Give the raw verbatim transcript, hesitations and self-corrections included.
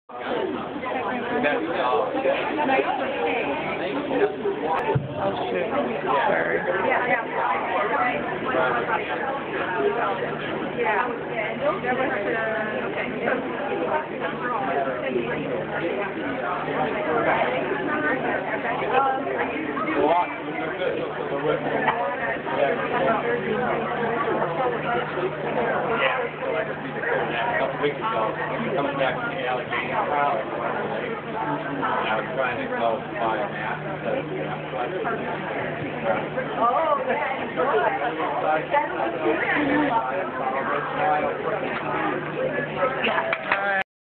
Oh shit. Sorry. A couple weeks ago, coming back from the Allegheny trial, I was trying to go buy a map instead of the Oh, yeah.